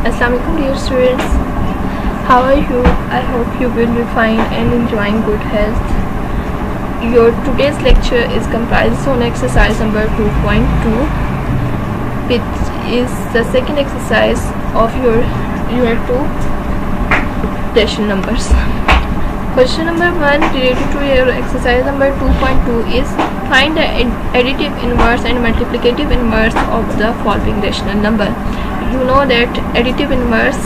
Assalamualaikum dear students, how are you? I hope you will be fine and enjoying good health. Your today's lecture is comprised on exercise number 2.2, which is the second exercise of your unit 2 rational numbers. Question number 1 related to your exercise number 2.2 is find the additive inverse and multiplicative inverse of the following rational number. You know that additive inverse,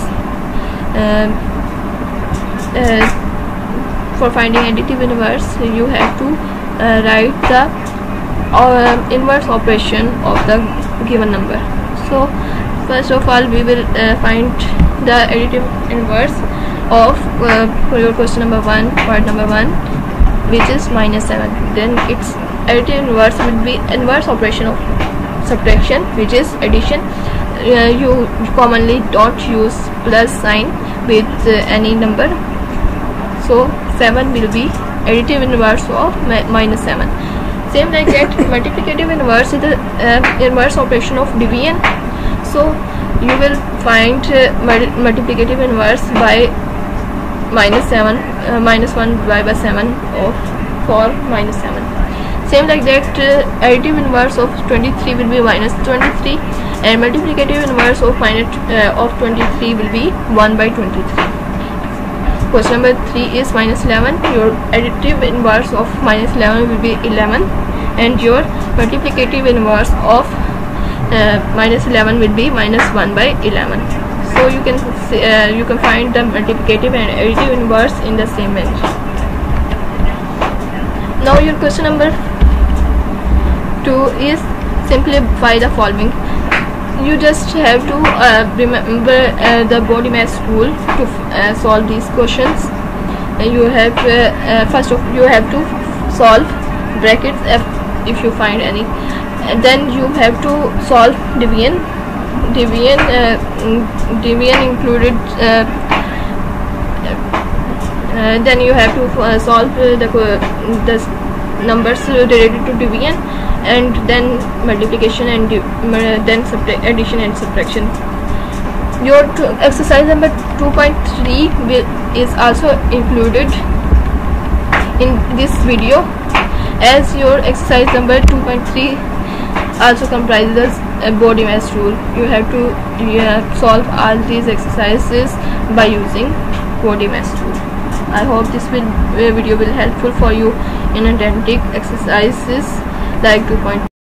for finding additive inverse you have to write the inverse operation of the given number. So first of all we will find the additive inverse of for your question number 1, part number 1, which is -7. Then its additive inverse will be inverse operation of subtraction, which is addition. You commonly don't use plus sign with any number, so 7 will be additive inverse of -7. Same like that, multiplicative inverse is the inverse operation of division. So you will find multiplicative inverse by -7, -1 divided by 7 for -7. Same like that, additive inverse of 23 will be -23, and multiplicative inverse of 23 will be 1 by 23. Question number 3 is -11. Your additive inverse of -11 will be 11, and your multiplicative inverse of -11 will be -1 by 11. So you can find the multiplicative and additive inverse in the same manner. Now your question number 2 is simplify the following. You just have to remember the body mass rule to solve these questions. You have first of you have to solve brackets if you find any, and then you have to solve division included. Then you have to solve the numbers related to division, and then multiplication, and then addition and subtraction. Your exercise number 2.3 is also included in this video, as your exercise number 2.3 also comprises a body mass rule. You have to solve all these exercises by using body mass rule. I hope this video will helpful for you in attending exercises like 2.3.